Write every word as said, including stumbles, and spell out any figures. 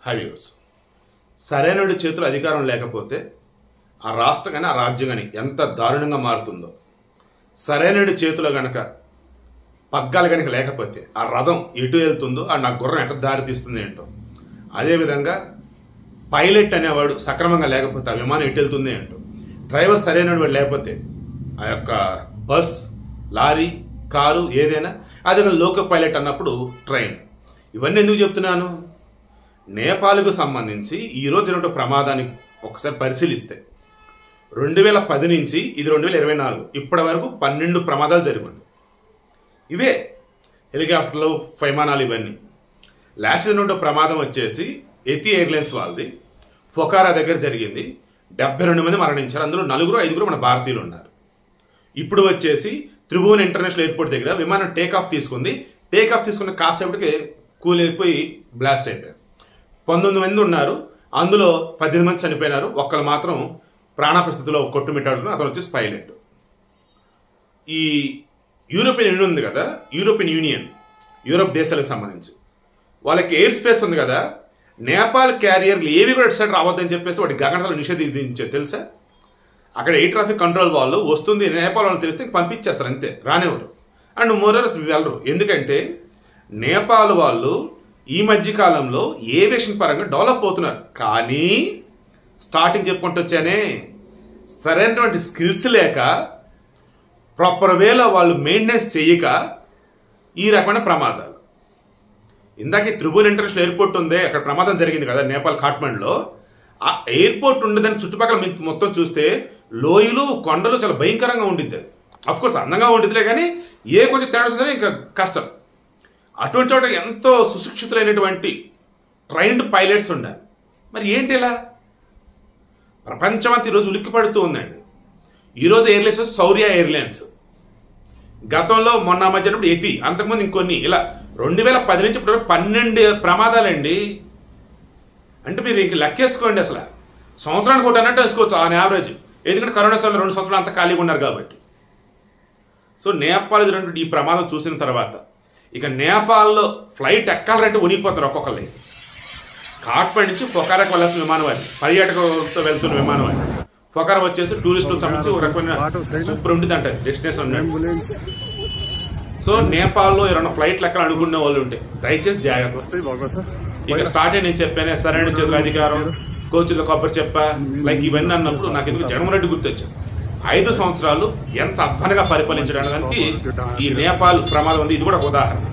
హైవ్యూస్ సరైనడి చేతులు అధికారం లేకపోతే ఆ రాష్ట్రం కానీ ఆ రాజ్యం కానీ ఎంత దారుణంగా మారుతుందో, సరైనడి చేతిలో గనక పగ్గాలు కనుక లేకపోతే ఆ రథం ఎటు వెళ్తుందో ఆ నా గుర్రం ఎట దారి తీస్తుంది ఏంటో, అదేవిధంగా పైలట్ అనేవాడు సక్రమంగా లేకపోతే ఆ విమానం ఎటు వెళ్తుంది ఏంటో, డ్రైవర్ సరైన వాడు లేకపోతే ఆ యొక్క బస్, లారీ, కారు ఏదైనా, అదే లోకో పైలట్ అన్నప్పుడు ట్రైన్. ఇవన్నీ ఎందుకు చెప్తున్నాను? నేపాల్కు సంబంధించి ఈరోజు జరిగిన ప్రమాదానికి ఒకసారి పరిశీలిస్తే రెండు వేల పది నుంచి ఇది రెండు వేల ఇరవై నాలుగు ఇప్పటి వరకు పన్నెండు ప్రమాదాలు జరిగాయి. ఇవే హెలికాప్టర్లు, విమానాలు ఇవన్నీ. లాస్ట్ జరిగిన ప్రమాదం వచ్చేసి ఎతి ఎయిర్లైన్స్ వాళ్ళది ఫొకారా దగ్గర జరిగింది. డెబ్బై రెండు మంది మరణించారు. అందులో నలుగురు ఐదుగురు మన భారతీయులు ఉన్నారు. ఇప్పుడు వచ్చేసి త్రిభువన్ ఇంటర్నేషనల్ ఎయిర్పోర్ట్ దగ్గర విమానం టేక్ ఆఫ్ తీసుకుంది. టేక్ ఆఫ్ తీసుకున్న కాసేపటికి కూలిపోయి బ్లాస్ట్ అయిపోయారు. పంతొమ్మిది మంది ఉన్నారు. అందులో పద్దెనిమిది మంది చనిపోయినారు. ఒక్కరు మాత్రం ప్రాణాపస్థితిలో కొట్టుమిట్టాడుతున్నారు. అతను వచ్చేసి పైలట్. ఈ యూరోపియన్ యూనియన్ ఉంది కదా, యూరోపియన్ యూనియన్ యూరోప్ దేశాలకు సంబంధించి వాళ్ళకి ఎయిర్ స్పేస్ ఉంది కదా, నేపాల్ క్యారియర్లు ఏవి కూడా సైడ్ రావద్దని చెప్పేసి వాటి గగనతలు నిషేధించారు తెలుసా. అక్కడ ఎయిర్ ట్రాఫిక్ కంట్రోల్ వాళ్ళు వస్తుంది నేపాల్ వాళ్ళని తెలిస్తే పంపించేస్తారు, అంతే, రానివ్వరు. అండ్ మోరర్స్ వెళ్ళరు. ఎందుకంటే నేపాల్ వాళ్ళు ఈ మధ్య కాలంలో ఏవియేషన్ పరంగా డెవలప్ అవుతున్నారు. కానీ స్టార్టింగ్ చెప్పుకుంటూ వచ్చానే, సరైనటువంటి స్కిల్స్ లేక ప్రాపర్ వేలో వాళ్ళు మెయింటెనెన్స్ చేయక ఈ రకమైన ప్రమాదాలు. ఇందాక త్రిభువన్ ఇంటర్నేషనల్ ఎయిర్పోర్ట్ ఉంది, అక్కడ ప్రమాదం జరిగింది కదా నేపాల్ కాఠ్మండ్లో. ఆ ఎయిర్పోర్ట్ ఉండదని చుట్టుపక్కల మొత్తం చూస్తే లోయలు, కొండలు చాలా భయంకరంగా ఉండిద్ది. అది అఫ్కోర్స్ అందంగా ఉండిద్దిలే, కానీ ఏ కొంచెం తేడా వస్తే ఇంకా కష్టం. అటువంటి చోట ఎంతో సుశిక్షితులైనటువంటి ట్రైన్డ్ పైలట్స్ ఉండాలి. మరి ఏంటి ఇలా? ప్రపంచమంతా ఈరోజు ఉలిక్కి పడుతూ ఉందండి. ఈరోజు ఎయిర్లైన్స్ శౌర్య ఎయిర్లైన్స్, గతంలో మొన్న మధ్యనప్పుడు ఎతి, అంతకుముందు ఇంకొన్ని, ఇలా రెండు వేల పది నుంచి ఇప్పుడు పన్నెండు ప్రమాదాలండి. అంటే మీరు ఇంక లెక్కేసుకోండి. అసలు సంవత్సరానికి ఒకటి అన్నట్టు వేసుకోవచ్చు ఆన్ యావరేజ్. ఎందుకంటే కరోనా సమయంలో రెండు సంవత్సరాలు అంతా ఖాళీగా ఉన్నారు కాబట్టి. సో నేపాల్ జరిగినటువంటి ఈ ప్రమాదం చూసిన తర్వాత ఇక నేపాల్లో ఫ్లైట్ ఎక్కాలంటే ఉనిగిపోతారు ఒక్కొక్కరి. కాఠ్మండ్ నుంచి ఫొకారాకి వెళ్ళాల్సిన విమానం అది, పర్యాటకులతో వెళ్తున్న విమానం అది. ఫొకారా వచ్చేసి టూరిస్టులకు సంబంధించి ఒక రకమైన సూపర్ ఉంటుంది అంటే డెస్టినేషన్. సో నేపాల్లో ఏమైనా ఫ్లైట్లు ఎక్కడ అనుకునే వాళ్ళు ఉంటే దయచేసి జాగ్రత్త. ఇక స్టార్ట్ అయ్యి నేను చెప్పాను సరైన చేతుల అధికారం, కోచ్ల కొబ్బరి చెప్ప, లైక్ ఇవన్నీ అన్నప్పుడు నాకు ఎందుకు జగన్మోహన్ రెడ్డి గుర్తొచ్చాను. ఐదు సంవత్సరాలు ఎంత అద్భుతంగా పరిపాలించడానికి ఈ నేపాల్ ప్రమాదం ఉంది. ఇది కూడా ఒక ఉదాహరణ.